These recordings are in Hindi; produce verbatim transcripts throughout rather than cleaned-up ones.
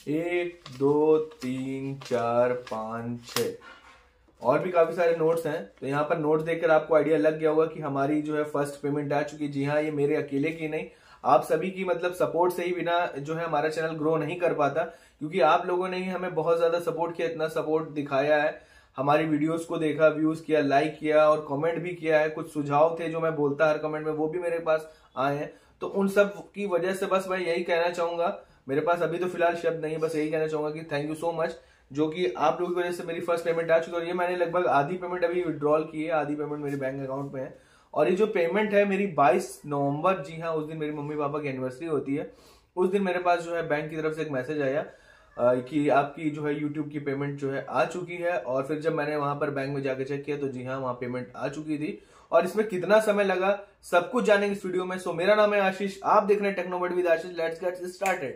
एक दो तीन चार पाँच छः और भी काफी सारे नोट्स हैं। तो यहाँ पर नोट्स देखकर आपको आइडिया लग गया होगा कि हमारी जो है फर्स्ट पेमेंट आ चुकी है। जी हाँ, ये मेरे अकेले की नहीं, आप सभी की मतलब सपोर्ट से ही बिना जो है हमारा चैनल ग्रो नहीं कर पाता, क्योंकि आप लोगों ने ही हमें बहुत ज्यादा सपोर्ट किया, इतना सपोर्ट दिखाया है, हमारी वीडियोस को देखा, व्यूज किया, लाइक किया और कमेंट भी किया है। कुछ सुझाव थे जो मैं बोलता हर कमेंट में, वो भी मेरे पास आए हैं। तो उन सब की वजह से बस मैं यही कहना चाहूंगा, मेरे पास अभी तो फिलहाल शब्द नहीं है, बस यही कहना चाहूंगा कि थैंक यू सो मच, जो कि आप लोगों की वजह से मेरी फर्स्ट पेमेंट आ चुकी है। और ये मैंने लगभग आधी पेमेंट अभी विड्रॉल की है, आधी पेमेंट मेरे बैंक अकाउंट में है। और ये जो पेमेंट है मेरी बाईस नवंबर, जी हाँ उस दिन मेरी मम्मी पापा की एनिवर्सरी होती है, उस दिन मेरे पास जो है बैंक की तरफ से एक मैसेज आया कि आपकी जो है यूट्यूब की पेमेंट जो है आ चुकी है। और फिर जब मैंने वहां पर बैंक में जाकर चेक किया तो जी हाँ वहां पेमेंट आ चुकी थी। और इसमें कितना समय लगा सब कुछ जानेंगे इस वीडियो में। सो मेरा नाम है आशीष, आप देख रहे हैं Technobody with Ashish, let's get started.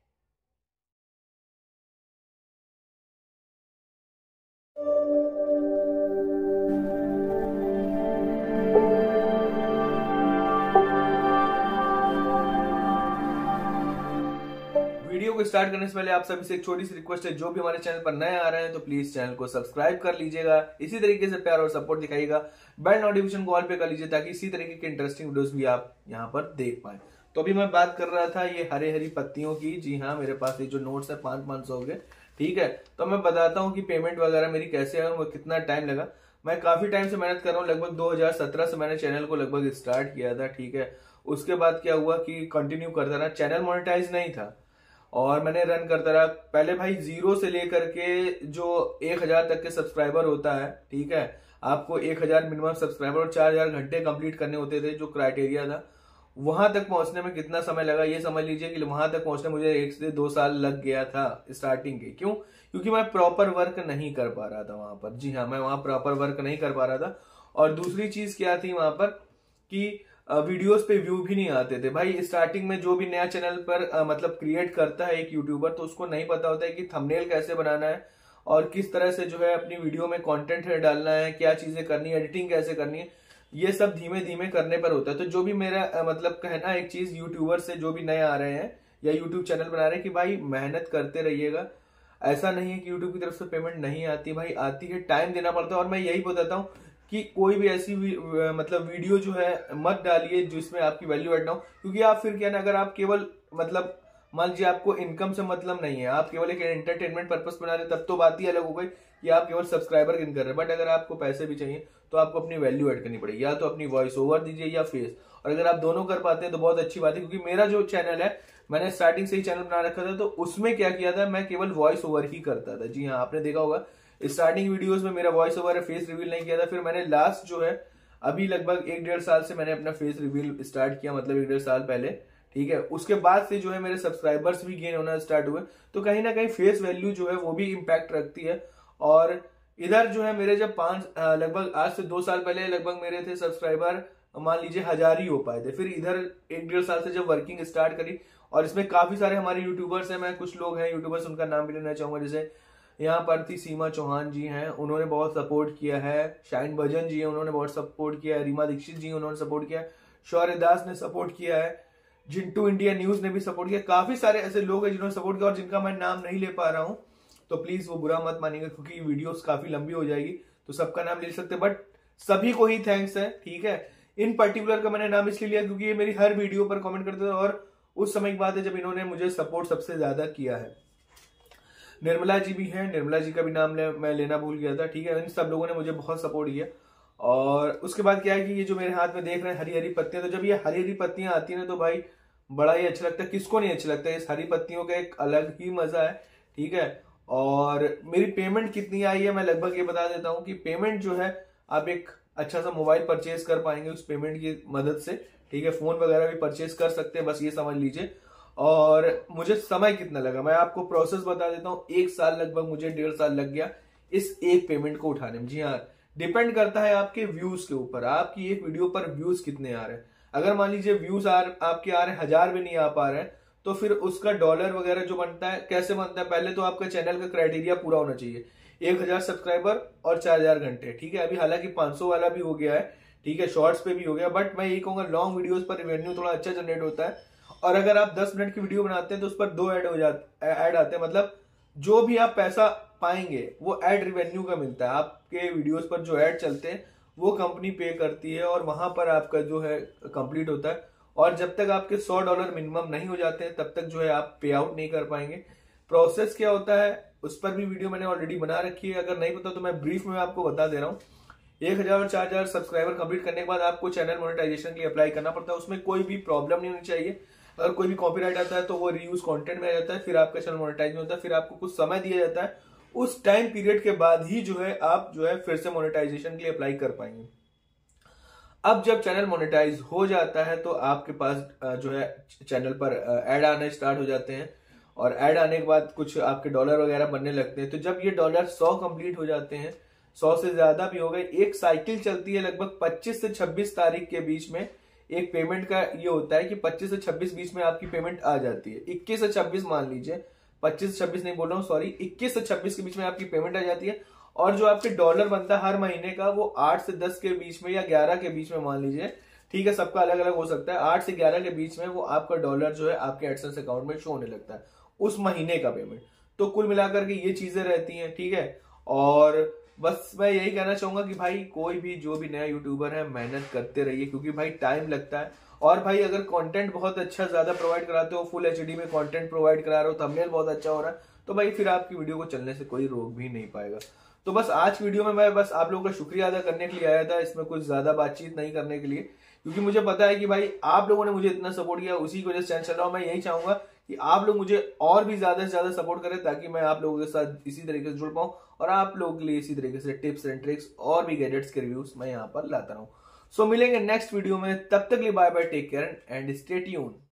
Video को स्टार्ट करने से पहले आप सभी से एक छोटी सी रिक्वेस्ट है, जो भी हमारे चैनल पर नए आ रहे हैं तो प्लीज चैनल को सब्सक्राइब कर लीजिएगा, इसी तरीके से प्यार और सपोर्ट दिखाइएगा, बेल नोटिफिकेशन को ऑल पे कर लीजिए ताकि इसी तरीके के इंटरेस्टिंग वीडियोस भी आप यहाँ पर देख पाए। तो अभी मैं बात कर रहा था ये हरे हरी पत्तियों की। जी हाँ, मेरे पास ये जो नोट्स है पांच पांच सौ के, ठीक है। तो मैं बताता हूँ कि पेमेंट वगैरह मेरी कैसे है और कितना टाइम लगा। मैं काफी टाइम से मेहनत कर रहा हूँ, लगभग दो हजार सत्रह से मैंने चैनल को लगभग स्टार्ट किया था, ठीक है। उसके बाद क्या हुआ कि कंटिन्यू करता रहा, चैनल मोनेटाइज नहीं था और मैंने रन करता रहा। पहले भाई जीरो से लेकर के जो एक हजार तक के सब्सक्राइबर होता है, ठीक है, आपको एक हजार मिनिमम सब्सक्राइबर और चार हजार घंटे कंप्लीट करने होते थे, जो क्राइटेरिया था, वहां तक पहुंचने में कितना समय लगा ये समझ लीजिए कि वहां तक पहुंचने मुझे एक से दो साल लग गया था स्टार्टिंग के। क्यों? क्योंकि मैं प्रॉपर वर्क नहीं कर पा रहा था वहां पर। जी हाँ, मैं वहां प्रॉपर वर्क नहीं कर पा रहा था। और दूसरी चीज क्या थी वहां पर कि वीडियोस पे व्यू भी नहीं आते थे। भाई स्टार्टिंग में जो भी नया चैनल पर आ, मतलब क्रिएट करता है एक यूट्यूबर, तो उसको नहीं पता होता है कि थंबनेल कैसे बनाना है और किस तरह से जो है अपनी वीडियो में कंटेंट डालना है, क्या चीजें करनी है, एडिटिंग कैसे करनी है, ये सब धीमे धीमे करने पर होता है। तो जो भी मेरा आ, मतलब कहना एक चीज यूट्यूबर से जो भी नए आ रहे हैं या यूट्यूब चैनल बना रहे हैं कि भाई मेहनत करते रहिएगा। ऐसा नहीं है कि यूट्यूब की तरफ से पेमेंट नहीं आती, भाई आती है, टाइम देना पड़ता है। और मैं यही बताता हूँ कि कोई भी ऐसी वी, मतलब वीडियो जो है मत डालिए जिसमें आपकी वैल्यू ऐड ना हो, क्योंकि आप फिर क्या ना, अगर आप केवल मतलब मान लीजिए आपको इनकम से मतलब नहीं है, आप केवल एक एंटरटेनमेंट पर्पस बना रहे, तब तो बात ही अलग हो गई कि आप केवल सब्सक्राइबर गेन कर रहे हैं। बट अगर आपको पैसे भी चाहिए तो आपको अपनी वैल्यू ऐड करनी पड़ेगी, या तो अपनी वॉइस ओवर दीजिए या फेस। और अगर आप दोनों कर पाते हैं तो बहुत अच्छी बात है, क्योंकि मेरा जो चैनल है, मैंने स्टार्टिंग से ही चैनल बना रखा था, तो उसमें क्या किया था, मैं केवल वॉइस ओवर ही करता था। जी हाँ, आपने देखा होगा स्टार्टिंग वीडियोस में मेरा वॉइस ओवर है, फेस रिवील नहीं किया था। फिर मैंने लास्ट जो है अभी लगभग एक डेढ़ साल से मैंने अपना फेस रिवील स्टार्ट किया, मतलब एक डेढ़ साल पहले, ठीक है। उसके बाद से जो है मेरे सब्सक्राइबर्स भी गेन होना स्टार्ट हुए। तो कहीं ना कहीं फेस वैल्यू जो है वो भी इम्पैक्ट रखती है। और इधर जो है मेरे जब पांच लगभग आज से दो साल पहले लगभग मेरे थे सब्सक्राइबर मान लीजिए हजार ही हो पाए थे। फिर इधर एक डेढ़ साल से जब वर्किंग स्टार्ट करी, और इसमें काफी सारे हमारे यूट्यूबर्स हैं, मैं कुछ लोग हैं यूट्यूबर्स उनका नाम भी लेना चाहूंगा, जैसे यहाँ पर थी सीमा चौहान जी हैं, उन्होंने बहुत सपोर्ट किया है, शाइन भजन जी हैं, उन्होंने बहुत सपोर्ट किया है, रीमा दीक्षित जी उन्होंने सपोर्ट किया है, शौर्य दास ने सपोर्ट किया है, जिंटू इंडिया न्यूज ने भी सपोर्ट किया। काफी सारे ऐसे लोग हैं जिन्होंने सपोर्ट किया और जिनका मैं नाम नहीं ले पा रहा हूं, तो प्लीज वो बुरा मत मानिएगा, क्योंकि वीडियोस काफी लंबी हो जाएगी तो सबका नाम ले सकते, बट सभी को ही थैंक्स है, ठीक है। इन पर्टिकुलर का मैंने नाम इसलिए लिया क्योंकि ये मेरी हर वीडियो पर कमेंट करते थे और उस समय की बात है जब इन्होंने मुझे सपोर्ट सबसे ज्यादा किया है। निर्मला जी भी हैं, निर्मला जी का भी नाम ले, मैं लेना भूल गया था, ठीक है। इन सब लोगों ने मुझे बहुत सपोर्ट किया। और उसके बाद क्या है कि ये जो मेरे हाथ में देख रहे हैं हरी हरी पत्तियां, तो जब ये हरी हरी पत्तियां आती है ना तो भाई बड़ा ही अच्छा लगता है, किसको नहीं अच्छा लगता है। इस हरी पत्तियों का एक अलग ही मजा है, ठीक है। और मेरी पेमेंट कितनी आई है मैं लगभग ये बता देता हूँ कि पेमेंट जो है आप एक अच्छा सा मोबाइल परचेज कर पाएंगे उस पेमेंट की मदद से, ठीक है। फोन वगैरह भी परचेज कर सकते हैं, बस ये समझ लीजिए। और मुझे समय कितना लगा मैं आपको प्रोसेस बता देता हूँ। एक साल लगभग मुझे डेढ़ साल लग गया इस एक पेमेंट को उठाने में। जी हाँ, डिपेंड करता है आपके व्यूज के ऊपर, आपकी एक वीडियो पर व्यूज कितने आ रहे हैं। अगर मान लीजिए व्यूज आ आपके आ रहे हैं हजार भी नहीं आ पा रहे हैं, तो फिर उसका डॉलर वगैरह जो बनता है कैसे बनता है, पहले तो आपका चैनल का क्राइटेरिया पूरा होना चाहिए, एक हजार सब्सक्राइबर और चार हजार घंटे, ठीक है। अभी हालांकि पांच सौ वाला भी हो गया है, ठीक है, शॉर्ट्स पे भी हो गया, बट मैं यही कहूंगा लॉन्ग वीडियोस पर रेवेन्यू थोड़ा अच्छा जनरेट होता है। और अगर आप दस मिनट की वीडियो बनाते हैं तो उस पर दो ऐड हो जाते ऐड आते हैं, मतलब जो भी आप पैसा पाएंगे वो ऐड रिवेन्यू का मिलता है। आपके वीडियोस पर जो ऐड चलते हैं वो कंपनी पे करती है और वहां पर आपका जो है कंप्लीट होता है। और जब तक आपके सौ डॉलर मिनिमम नहीं हो जाते हैं तब तक जो है आप पे आउट नहीं कर पाएंगे। प्रोसेस क्या होता है उस पर भी वीडियो मैंने ऑलरेडी बना रखी है, अगर नहीं पता तो मैं ब्रीफ में आपको बता दे रहा हूँ। एक हजार और चार हजार सब्सक्राइबर कंप्लीट करने के बाद आपको चैनल मोनेटाइजेशन के लिए अप्लाई करना पड़ता है। उसमें कोई भी प्रॉब्लम नहीं होनी चाहिए। अगर कोई भी कॉपीराइट आता है तो वो रीयूज कंटेंट में आ जाता है, फिर आपका चैनल मोनेटाइज होता है, फिर आपको कुछ समय दिया जाता है। उस टाइम पीरियड के बाद ही जो है आप जो है फिर से मोनेटाइजेशन के लिए अप्लाई कर पाएंगे। अब जब चैनल मोनेटाइज हो जाता है तो आपके पास जो है चैनल पर ऐड आने स्टार्ट हो जाते हैं और ऐड आने के बाद कुछ आपके डॉलर वगैरह बनने लगते हैं। तो जब ये डॉलर सौ कंप्लीट हो जाते हैं, सौ से ज्यादा भी हो गए, एक साइकिल चलती है लगभग पच्चीस से छब्बीस तारीख के बीच में। एक पेमेंट का ये होता है कि पच्चीस से छब्बीस बीच में आपकी पेमेंट आ जाती है। इक्कीस से छब्बीस मान लीजिए, पच्चीस से छब्बीस नहीं बोल रहा हूँ, सॉरी, इक्कीस से छब्बीस के बीच में आपकी पेमेंट आ जाती है। और जो आपके डॉलर बनता है हर महीने का वो आठ से दस के बीच में या ग्यारह के बीच में मान लीजिए, ठीक है, सबका अलग अलग हो सकता है। आठ से ग्यारह के बीच में वो आपका डॉलर जो है आपके एडसेंस अकाउंट में शो होने लगता है, उस महीने का पेमेंट। तो कुल मिलाकर के ये चीजें रहती हैं, ठीक है। और बस मैं यही कहना चाहूंगा कि भाई कोई भी जो भी नया यूट्यूबर है मेहनत करते रहिए, क्योंकि भाई टाइम लगता है। और भाई अगर कंटेंट बहुत अच्छा ज्यादा प्रोवाइड कराते हो, फुल एचडी में कंटेंट प्रोवाइड करा रहे हो, थंबनेल बहुत अच्छा हो रहा है, तो भाई फिर आपकी वीडियो को चलने से कोई रोक भी नहीं पाएगा। तो बस आज वीडियो में मैं बस आप लोगों का शुक्रिया अदा करने के लिए आया था, इसमें कुछ ज्यादा बातचीत नहीं करने के लिए, क्योंकि मुझे पता है कि भाई आप लोगों ने मुझे इतना सपोर्ट किया, उसी की वजह से चैनल चल रहा हूं। मैं यही चाहूंगा कि आप लोग मुझे और भी ज्यादा से ज्यादा सपोर्ट करें ताकि मैं आप लोगों के साथ इसी तरीके से जुड़ पाऊं और आप लोगों के लिए इसी तरीके से टिप्स एंड ट्रिक्स और भी गैजेट्स के रिव्यूज मैं यहाँ पर लाता रहूं। सो मिलेंगे नेक्स्ट वीडियो में, तब तक के लिए bye bye, take care and stay tuned.